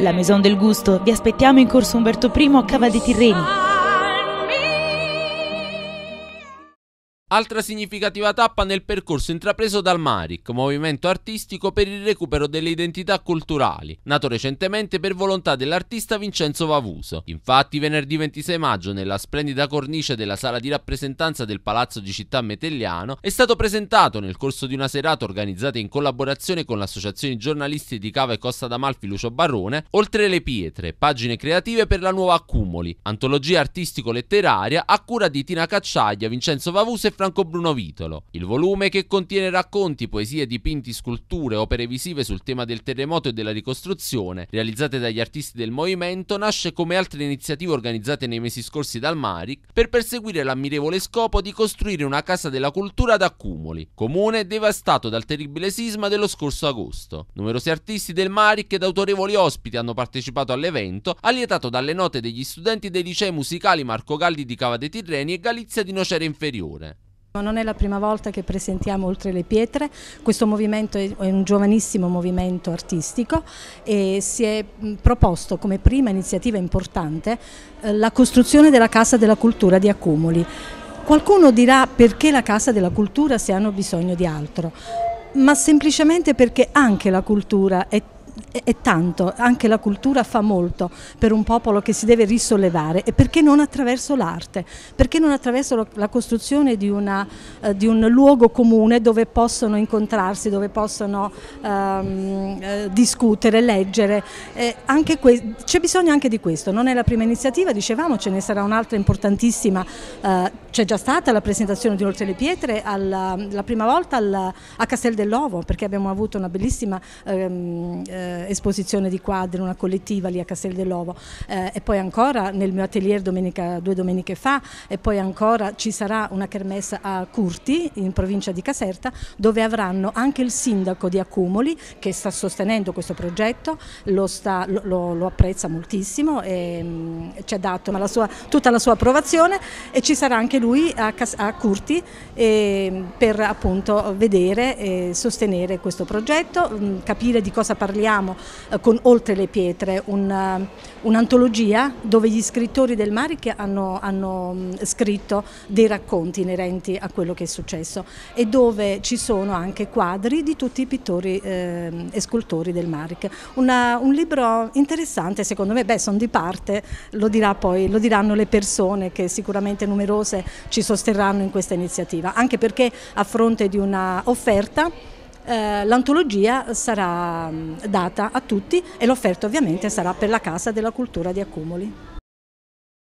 La Maison del Gusto, vi aspettiamo in corso Umberto I a Cava dei Tirreni. Altra significativa tappa nel percorso intrapreso dal MARIC, movimento artistico per il recupero delle identità culturali, nato recentemente per volontà dell'artista Vincenzo Vavuso. Infatti venerdì 26 maggio, nella splendida cornice della sala di rappresentanza del Palazzo di Città Metelliano, è stato presentato, nel corso di una serata organizzata in collaborazione con l'associazione giornalisti di Cava e Costa d'Amalfi Lucio Barrone, Oltre le pietre, pagine creative per la nuova Accumuli, antologia artistico-letteraria a cura di Tina Cacciaglia, Vincenzo Vavuso e Franco Bruno Vitolo. Il volume, che contiene racconti, poesie, dipinti, sculture, opere visive sul tema del terremoto e della ricostruzione, realizzate dagli artisti del movimento, nasce come altre iniziative organizzate nei mesi scorsi dal MARIC per perseguire l'ammirevole scopo di costruire una casa della cultura ad Accumuli, comune devastato dal terribile sisma dello scorso agosto. Numerosi artisti del MARIC ed autorevoli ospiti hanno partecipato all'evento, allietato dalle note degli studenti dei licei musicali Marco Galli di Cava dei Tirreni e Galizia di Nocera Inferiore. Non è la prima volta che presentiamo Oltre le pietre, questo movimento è un giovanissimo movimento artistico e si è proposto come prima iniziativa importante la costruzione della Casa della Cultura di Accumuli. Qualcuno dirà: perché la Casa della Cultura se hanno bisogno di altro? Ma semplicemente perché anche la cultura è tanto, anche la cultura fa molto per un popolo che si deve risollevare, e perché non attraverso l'arte, perché non attraverso la costruzione di un luogo comune dove possono incontrarsi, dove possono discutere, leggere, c'è bisogno anche di questo. Non è la prima iniziativa, dicevamo, ce ne sarà un'altra importantissima, c'è già stata la presentazione di Oltre le pietre la prima volta a Castel dell'Ovo, perché abbiamo avuto una bellissima esposizione di quadri, una collettiva lì a Castel dell'Ovo, e poi ancora nel mio atelier due domeniche fa, e poi ancora ci sarà una kermesse a Curti in provincia di Caserta, dove avranno anche il sindaco di Accumuli, che sta sostenendo questo progetto, lo apprezza moltissimo e ci ha dato tutta la sua approvazione, e ci sarà anche lui a Curti per appunto vedere e sostenere questo progetto, capire di cosa parliamo con Oltre le pietre, un'antologia dove gli scrittori del MARIC hanno scritto dei racconti inerenti a quello che è successo, e dove ci sono anche quadri di tutti i pittori e scultori del MARIC. Un libro interessante, secondo me. Sono di parte, lo diranno le persone, che sicuramente numerose ci sosterranno in questa iniziativa, anche perché a fronte di una offerta l'antologia sarà data a tutti, e l'offerta ovviamente sarà per la Casa della Cultura di Accumuli.